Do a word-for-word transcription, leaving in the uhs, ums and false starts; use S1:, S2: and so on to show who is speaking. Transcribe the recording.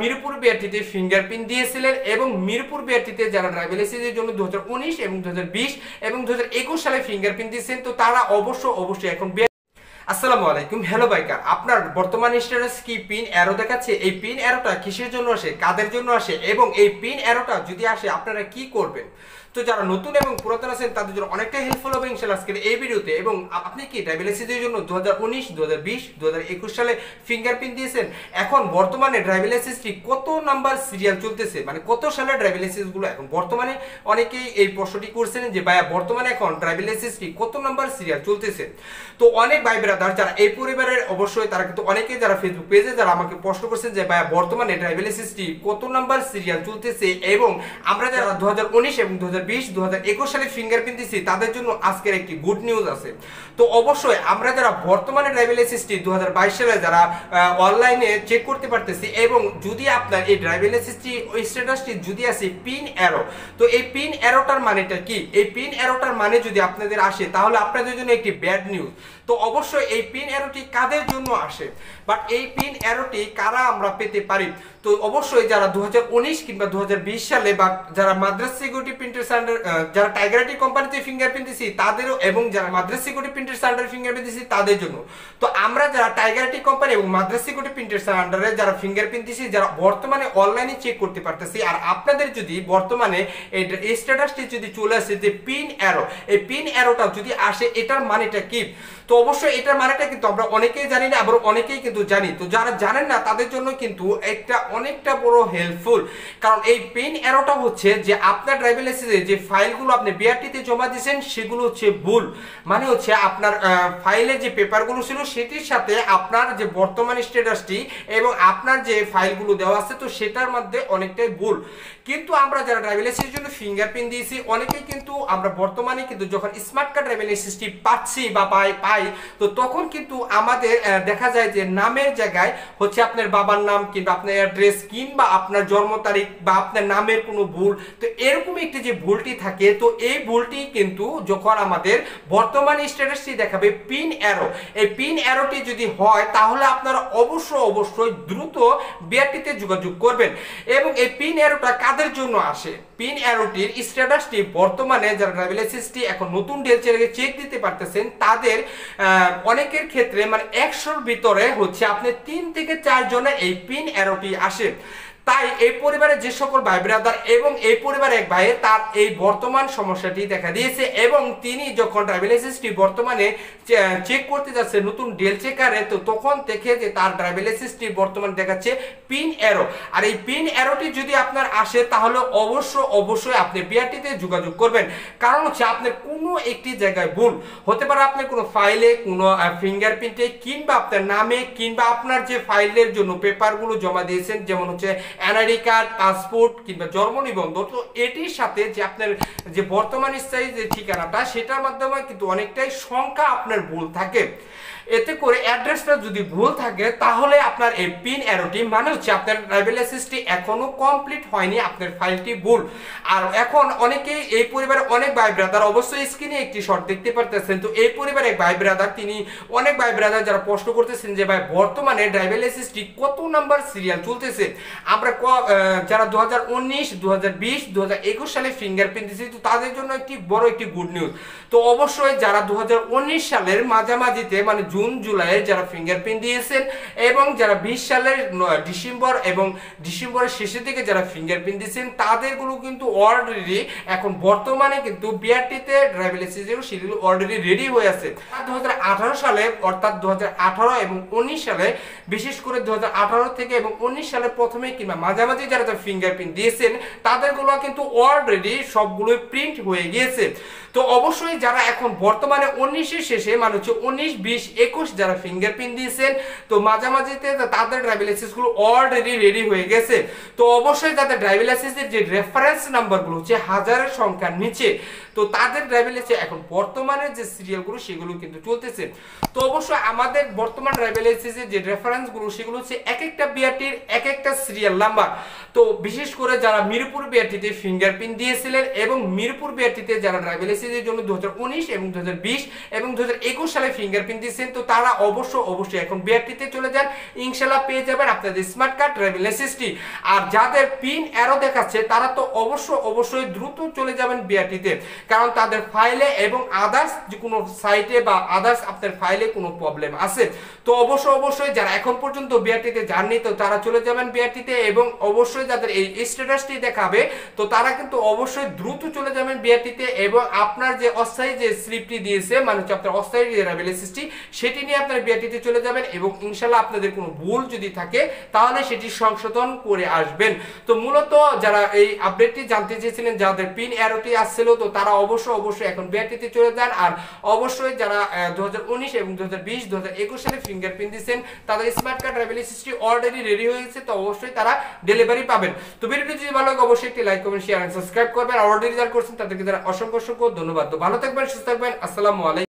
S1: Mirpur বিআরটিতে fingerprint দিয়েছিলেন এবং মিরপুর বিআরটিতে যারা ড্রাইভিং লাইসেন্সের জন্য দু হাজার উনিশ এবং দু হাজার বিশ এবং দু হাজার একুশ সালে ফিঙ্গারপ্রিন্ট দিয়েছেন, তো তারা অবশ্য অবশ্যই এখন আসসালামু আলাইকুম। হ্যালো বাইকার, আপনার বর্তমান স্ট্যাটাস কি পিন অ্যারো দেখাচ্ছে? এই পিন অ্যারোটা কিসের জন্য আসে, কাদের জন্য আসে এবং এই পিন অ্যারোটা যদি আসে আপনারা কি করবেন? তো যারা নতুন এবং পুরাতন আছেন তাদের জন্য অনেকটা হেল্পফুল হবে ইনশাআল্লাহ আজকের এই ভিডিওতে। এবং আপনি কি ড্রাইভিং লাইসেন্সের জন্য দু হাজার উনিশ, দু হাজার বিশ, দু হাজার একুশ সালে ফিঙ্গারপ্রিন্ট দিয়েছেন, এখন বর্তমানে ড্রাইভিং লাইসেন্সটি কত নাম্বার সিরিয়াল চলতেছে, মানে কত সালের ড্রাইভিং লাইসেন্সগুলো এখন বর্তমানে, অনেকেই এই প্রশ্নটি করছেন যে ভাইয়া বর্তমানে এখন ড্রাইভিং লাইসেন্সটি কত নাম্বার সিরিয়াল চলতেছে। তো অনেক ভাই ব্রাদার যারা এই পরিবারের অবশ্যই তারা কিন্তু অনেকেই যারা ফেসবুক পেজে যারা আমাকে প্রশ্ন করছেন যে ভাইয়া বর্তমানে ড্রাইভিং লাইসেন্সটি কত নাম্বার সিরিয়াল চলতেছে, এবং আমরা যারা দু হাজার উনিশ এবং দু হাজার বিশ, দু হাজার একুশ সালে ফিঙ্গারপ্রিন্ট দিচ্ছি তাদের জন্য আজকের একটি গুড নিউজ আছে। তো অবশ্যই আমরা যারা বর্তমানে ড্রাইভিং লাইসেন্সটি দু হাজার বাইশ সালে যারা অনলাইনে চেক করতে পারতেছি, এবং যদি আপনার এই ড্রাইভিং লাইসেন্সটি ওই স্ট্যাটাসটি যদি আসে পিন অ্যারো, তো এই পিন অ্যারোটার মানেটা কি? এই পিন অ্যারোটার মানে যদি আপনাদের আসে তাহলে আপনাদের জন্য একটি ব্যাড নিউজ। তো অবশ্যই এই পিন অ্যারোটি কাদের জন্য আসে, বাট এই পিন অ্যারোটি কারা আমরা পেতে পারি? তো অবশ্যই যারা দু হাজার উনিশ কিংবা দু হাজার বিশ সালে বা যারা মাদ্রাস সিকিউরিটি প্রিন্টার স্ট্যান্ডার্ড যারা টাইগার আইটি কোম্পানিতে ফিঙ্গারপ্রিন্ট দিছি তাদেরও, এবং যারা Madras security printer standard fingerprint দিছি তাদের জন্য। তো আমরা যারা টাইগার আইটি কোম্পানি এবং মাদ্রাস সিকিউরিটি প্রিন্টার স্ট্যান্ডার্ডে যারা ফিঙ্গারপ্রিন্ট দিছি, যারা বর্তমানে অনলাইনে চেক করতে পারতেছি, আর আপনাদের যদি বর্তমানে এই স্ট্যাটাসটি যদি চলে আসে যে পিন অ্যারো, এই পিন অ্যারোটা যদি আসে এটার মানেটা কি? তো অবশ্যই এটার মানেটা কিন্তু আমরা অনেকেই জানি না, আবার অনেকেই কিন্তু জানি। তো যারা জানেন না তাদের জন্য কিন্তু একটা অনেকটা বড় হেল্পফুল, কারণ এই পিন অ্যারোটা হচ্ছে যে আপনার ড্রাইভিং লাইসেন্সে যে ফাইলগুলো আপনি বিআরটিতে জমা দিয়েছেন সেগুলো হচ্ছে ভুল, মানে হচ্ছে আপনার ফাইলের যে পেপারগুলো ছিল সেটির সাথে আপনার যে বর্তমান স্ট্যাটাসটি এবং আপনার যে ফাইলগুলো দেওয়া আছে তো সেটার মধ্যে অনেকটাই ভুল। কিন্তু আমরা যারা ড্রাইভিং লাইসেন্সের জন্য ফিঙ্গারপ্রিন্ট দিয়েছি অনেকেই কিন্তু আমরা বর্তমানে কিন্তু যখন স্মার্ট কার্ড ড্রাইভিং লাইসেন্সটি পাচ্ছি বা পাই পাই তো তখন কিন্তু আমাদের দেখা যায় যে নামের জায়গায় হচ্ছে আপনার বাবার নাম কিংবা আপনার অ্যাড্রেস কিংবা আপনার জন্ম তারিখ বা আপনার নামের কোনো ভুল, তো এরকম একটি যে ভুলটি থাকে, তো এই ভুলটি কিন্তু যখন আমাদের বর্তমান স্ট্যাটাসটি দেখাবে পিন অ্যারো, এই পিন অ্যারোটি যদি হয় তাহলে আপনারা অবশ্য অবশ্যই দ্রুত বিআরটিতে যোগাযোগ করবেন। এবং এই পিন অ্যারোটা কাদের জন্য আসে? পিন অ্যারোটির স্ট্যাটাসটি বর্তমানে যারা ড্রাইভিং লাইসেন্সটি এখন নতুন ডিএলসি চেক দিতে পারতেছেন তাদের অনেকের ক্ষেত্রে মানে একশোর ভিতরে হচ্ছে আপনি তিন থেকে চার জনের এই পিন অ্যারোটি আসে। তাই এই পরিবারের যে সকল ভাই ব্রাদার এবং এই পরিবারের এক ভাইয়ের তার এই বর্তমান সমস্যাটি দেখা দিয়েছে, এবং তিনি যখন ড্রাইভিং লাইসেন্সটি বর্তমানে চেক করতে যাচ্ছে নতুন ডেল চেকারে, তো তখন দেখে যে তার ড্রাইভিং লাইসেন্সটি বর্তমানে দেখাচ্ছে পিন অ্যারো। আর এই পিন অ্যারোটি যদি আপনার আসে তাহলে অবশ্য অবশ্যই আপনি বিআরটিতে যোগাযোগ করবেন, কারণ হচ্ছে আপনার কোনো একটি জায়গায় ভুল হতে পারে, আপনার কোনো ফাইলে, কোনো ফিঙ্গারপ্রিন্টে কিংবা আপনার নামে কিংবা আপনার যে ফাইলের জন্য পেপারগুলো জমা দিয়েছেন, যেমন হচ্ছে এনআইডি কার্ড, পাসপোর্ট কিংবা জন্ম নিবন্ধন, তো এটির সাথে যে আপনার যে বর্তমান স্থায়ী যে ঠিকানাটা সেটার মাধ্যমে কিন্তু অনেকটাই সংখ্যা আপনার ভুল থাকে। এতে করে অ্যাড্রেসটা যদি ভুল থাকে তাহলে আপনার এই পিন অ্যারোটি মানে হচ্ছে আপনার ড্রাইভিং লাইসেন্সটি এখনো কমপ্লিট হয়নি, আপনার ফাইলটি ভুল। আর এখন অনেকেই এই পরিবারে অনেক ভাই ব্রাদার অবশ্যই স্ক্রিনে একটি শর্ট দেখতে পারতেছেন, তো এই পরিবারে এক ভাই ব্রাদার তিনি অনেক ভাই ব্রাদার যারা প্রশ্ন করতেছেন যে ভাই বর্তমানে ড্রাইভিং লাইসেন্সটি কত নাম্বার সিরিয়াল চলতেছে। আমরা যারা দু হাজার উনিশ, দু হাজার বিশ, দু হাজার একুশ সালে ফিঙ্গারপ্রিন্ট দিয়েছি তো তাদের জন্য একটি বড় একটি গুড নিউজ। তো অবশ্যই যারা দু হাজার উনিশ সালের মাঝামাঝিতে মানে জুন জুলাইয়ের যারা ফিঙ্গারপ্রিন্ট দিয়েছেন এবং যারা বিশ সালের ডিসেম্বর এবং ডিসেম্বরের শেষের দিকে যারা ফিঙ্গারপ্রিন্ট দিয়েছেন তাদেরগুলো কিন্তু অলরেডি এখন বর্তমানে কিন্তু বিআরটিতে ড্রাইভিং লাইসেন্সের সেগুলো অলরেডি রেডি হয়ে আছে। দু হাজার আঠারো সালে অর্থাৎ দু হাজার আঠারো এবং উনিশ সালে, বিশেষ করে দু হাজার আঠারো থেকে এবং উনিশ সালে প্রথমে কিংবা মাঝামাঝি যারা ফিঙ্গারপ্রিন্ট দিয়েছেন তাদেরগুলো কিন্তু অলরেডি সবগুলো প্রিন্ট হয়ে গিয়েছে। তো অবশ্যই যারা এখন বর্তমানে উনিশের শেষে মানে হচ্ছে উনিশ, বিশ, একুশ যারা ফিঙ্গারপ্রিন্ট দিয়েছেন তো মাঝামাঝিতে তাদের ড্রাইভিং লাইসেন্সগুলো অলরেডি রেডি হয়ে গেছে। তো অবশ্যই তাদের ড্রাইভিং লাইসেন্সের যে রেফারেন্স নাম্বারগুলো হচ্ছে হাজারের সংখ্যার নিচে, তো তাদের ড্রাইভিং লাইসেন্স এখন বর্তমানে যে সিরিয়ালগুলো সেগুলো কিন্তু চলতেছে। তো অবশ্যই আমাদের বর্তমান ড্রাইভিং লাইসেন্সের যে রেফারেন্সগুলো সেগুলো হচ্ছে এক একটা বিআরটির এক একটা সিরিয়াল নাম্বার। তো বিশেষ করে যারা মিরপুর বিআরটিতে ফিঙ্গারপ্রিন্ট দিয়েছিলেন এবং মিরপুর বিআরটিতে যারা ড্রাইভিং লাইসেন্সের জন্য দু হাজার উনিশ এবং দু হাজার বিশ এবং দু হাজার একুশ সালে ফিঙ্গারপ্রিন্ট দিয়েছেন, তো তারা অবশ্য অবশ্যই এখন বিআরটিতে চলে যান, ইনশাআল্লাহ পেয়ে যাবেন আপনাদের স্মার্ট কার্ড ড্রাইভিং লাইসেন্সটি। আর যাদের পিন অ্যারো দেখাচ্ছে তারা তো অবশ্য অবশ্যই দ্রুত চলে যাবেন বিআরটিতে, কারণ তাদের ফাইলে এবং আদার্স যে কোনো সাইটে বা আদার্স আপনার ফাইলে কোনো প্রবলেম আছে। তো অবশ্য অবশ্যই যারা এখন পর্যন্ত বিআরটিতে যাননি তো তারা চলে যাবেন বিআরটিতে, এবং অবশ্যই যাদের এই স্ট্যাটাসটি দেখাবে তো তারা কিন্তু অবশ্যই দ্রুত চলে যাবেন বিআরটিতে, এবং আপনার যে অস্থায়ী যে স্লিপটি দিয়েছে মানে হচ্ছে আপনার অস্থায়ী ড্রাইভিং লাইসেন্সটি সেটি নিয়ে আপনার বিআরটিতে চলে যাবেন, এবং ইনশাআল্লাহ আপনাদের কোনো ভুল যদি থাকে তাহলে সেটি সংশোধন করে আসবেন। তো মূলত যারা এই আপডেটটি জানতে চেয়েছিলেন, যাদের পিন অ্যারোটি আসছিল তো তারা অবশ্য অবশ্যই এখন বিআরটিতে চলে যান। আর অবশ্যই যারা দু হাজার উনিশ এবং দু হাজার বিশ দু হাজার একুশ সালে ফিঙ্গারপ্রিন্ট দিয়েছেন তাদের স্মার্ট কার্ড ড্রাইভিং লাইসেন্সটি অলরেডি রেডি হয়ে গেছে, তো অবশ্যই তারা ডেলিভারি পাবেন। তো ভিডিওটি যদি ভালো লাগে অবশ্যই একটি like comment share and subscribe করবেন। আর অলরেডি যারা করছেন তাদেরকে যারা অসংখ্য অসংখ্য ধন্যবাদ। তো ভালো থাকবেন, সুস্থ থাকবেন, আসসালামু আলাইকুম।